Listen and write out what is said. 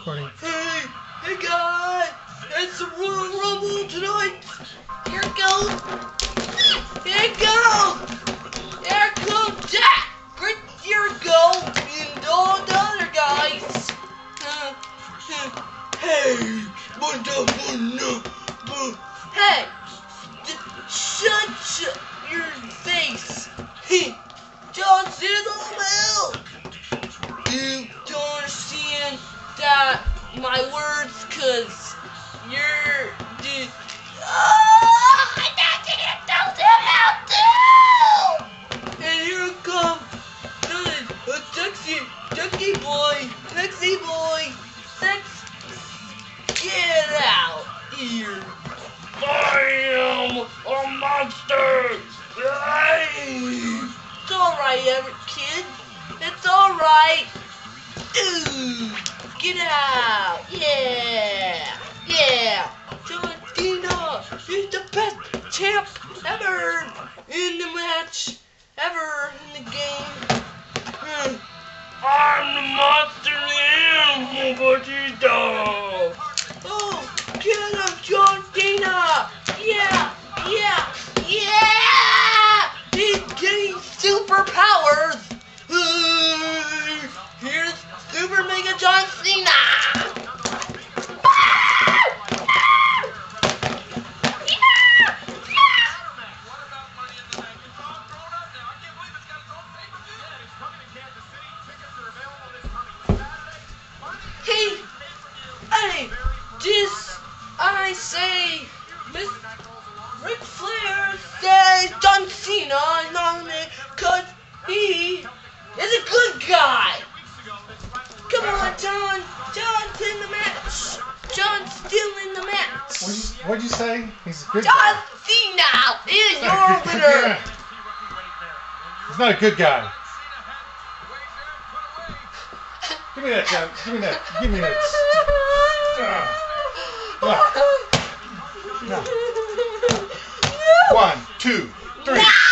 recording. Hey guys, it's the Royal Rumble tonight. Here it goes. Here it goes. Here comes Jack. Here it goes. And all the other guys. Hey, hey, shut your face. John Cena. You don't understand that my words, cause you're dude. I thought you told him how to. And here comes a sexy boy, get out here. I am a monster. It's alright, kid. It's alright. Get out! Yeah! John Cena is the best champ ever in the match, ever in the game. I'm the monster animal, Batista! Oh, get him, John Cena! Yeah! He's getting superpowers! Here's Super Mega John Cena! Hey, this I say, Miss Ric Flair says John Cena nominated because he is a good guy. Come on, John. John's in the match. John's still in the match. What'd you say? He's a good John guy. Cena is your winner. He's not a good guy. Give me that, John. Give me that. No. 1, 2, 3.